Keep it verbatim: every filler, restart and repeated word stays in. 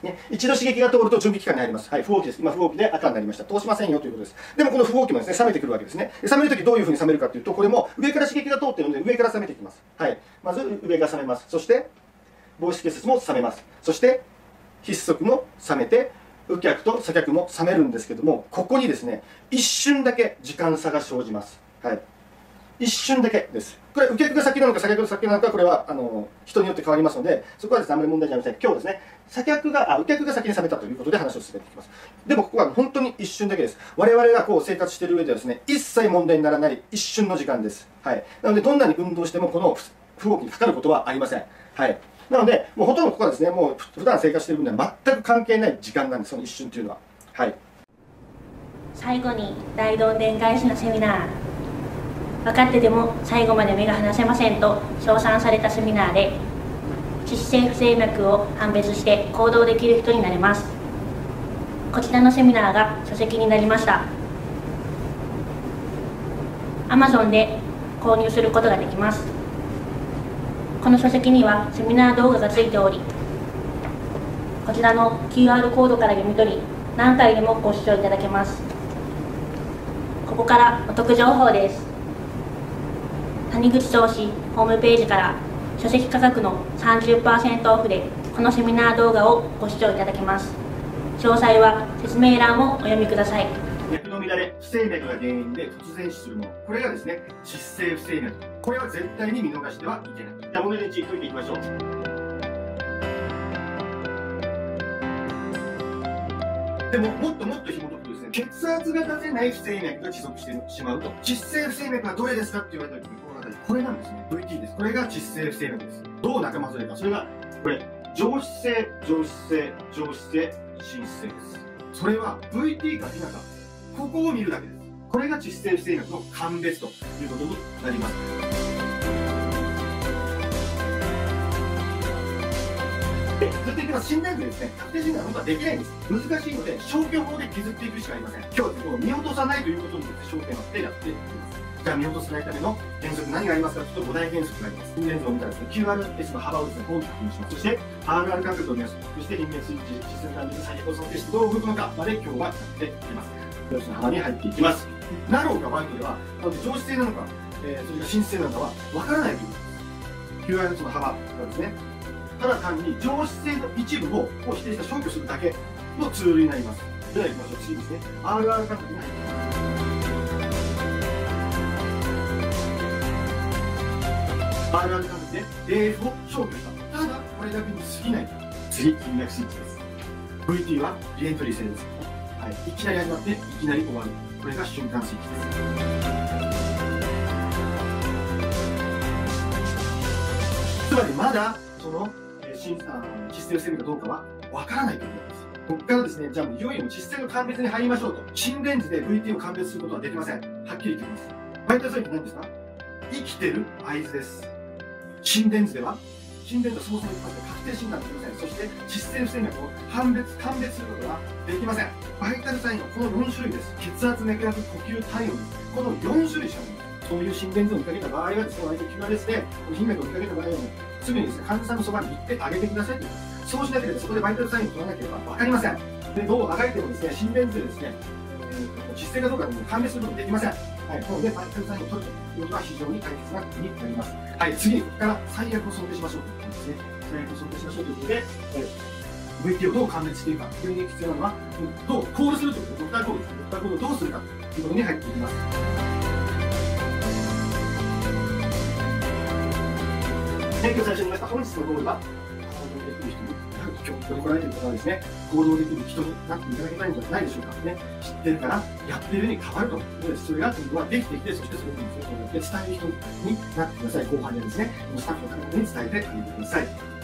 ね、一度刺激が通ると準備期間に入ります。はい、不応期です。今、不応期で赤になりました。通しませんよということです。でも、この不応期もですね、冷めてくるわけですね。冷めるときどういうふうに冷めるかというと、これも上から刺激が通っているので、上から冷めてきます。はい。まず、上が冷めます。そして、房子結節も冷めます。そして、筆足も冷めて、右脚と左脚も冷めるんですけども、ここにですね、一瞬だけ時間差が生じます。はい。一瞬だけです。これ、右脚が先なのか左脚が先なのか、これはあの人によって変わりますので、そこはですね、あんまり問題じゃありません。今日ですね、左脚が、あ、右脚が先に冷めたということで話を進めていきます。でも、ここは本当に一瞬だけです。我々がこう生活している上ではですね、一切問題にならない一瞬の時間です。はい。なので、どんなに運動しても、この不動期にかかることはありません。はい。なので、もうほとんどここはですね、もう普段生活している分には全く関係ない時間なんです、その一瞬というのは。はい。 最後に、大どんでん返しのセミナー。分かってても最後まで目が離せませんと称賛されたセミナーで、窒性不整脈を判別して行動できる人になれます。こちらのセミナーが書籍になりました。 アマゾン で購入することができます。この書籍にはセミナー動画がついており、こちらの キューアール コードから読み取り、何回でもご視聴いただけます。ここからお得情報です。谷口投資ホームページから書籍価格の さんじゅっパーセント オフでこのセミナー動画をご視聴いただけます。詳細は説明欄をお読みください。 脈の乱れ、不整脈が原因で突然死するもの。これがですね、窒性不整脈。これは絶対に見逃してはいけない。じゃあ、問題のいち、解いていきましょう。でも、もっともっと紐解くとですね、血圧が出せない不整脈が持続してしまうと。窒性不整脈はどれですかって言われた時に、この辺り、これなんですね。ブイティー です。これが窒性不整脈です。どう仲間ずれか。それが、これ、上皮性、上皮性、上皮性、滲出性です。それは ブイティー か否か、ここを見るだけです。これが窒性不整脈の鑑別ということになります。で、ずっと言ってます。診断図でですね、確定診断は本当はできないんです。難しいので、消去法で削っていくしかありません。今日はもう見落とさないということに焦点を当ててやっていきます。じゃあ見落とさないための原則何がありますかというと、ご大原則があります。心電図を見たらですね、キューアールエス の幅をですね、大きく確認します。そして、アールアール 間隔を目安、そして人間数値、実践管理の最悪を想定してどう動くのかまで今日はやっていきます。病室の幅に入っていきます。なろうかバイトでは、上皮性なのか、えー、それが浸出性なのかは分からないということです。キューアールエス の幅がですね、ただ単に上皮性の一部を否定した消去するだけのツールになります。では行きましょう。次ですね。アールアール 間隔に入っていきます。アールアール 間隔で エーエフ を消去した。ただ、これだけに過ぎない。次、金脈スイッチです。ブイティー はリエントリー性です。はい、いきなり始まって、いきなり終わる。これが瞬間スイッチです。つまり、まだ、その、えー、窒性不整脈かどうかはわからないということです。ここからですね、じゃあもういよいよ窒性の鑑別に入りましょうと。心電図で ブイティー を鑑別することはできません。はっきり言ってきます。バイタルサインって何ですか？生きてる合図です。心電図では、心電図はそもそも一発で確定診断できません。そして、窒性不整脈を判別、鑑別することはできません。バイタルサインはこのよん種類です。血圧、脈拍、呼吸、体温です。このよん種類しかない。そういう心電図を見かけた場合はですね、割と キューアールエス で、頻脈を見かけた場合は、すぐにですね、患者さんのそばに行ってあげてくださいという。そうしなければ、そこでバイタルサインを取らなければ分かりません。で、どうあがいてもですね、心電図でですね、えー、窒性かどうかでも鑑別することができません。はい、なので、バイタルサインを取るということは非常に大切なことになります。はい、次に、ここから最悪を想定しましょうということですね。最悪を想定しましょうということで、えー、ブイティー をどう鑑別していくか、これに必要なのは、どうコールするということ、ドクターコールですね。ドクターコールをどうするかということに入っていきます。今日最初に言いました本日のゴールは、行動できる人に、今日ここに来られている方はですね、行動できる人になっていただけないんじゃないでしょうか。ね、知ってるから、やってるに変わるということです。それが今度はできてきて、そしてそれをですね、そうやって伝える人になってください。後半でですね、スタッフの方に伝えてあげてください。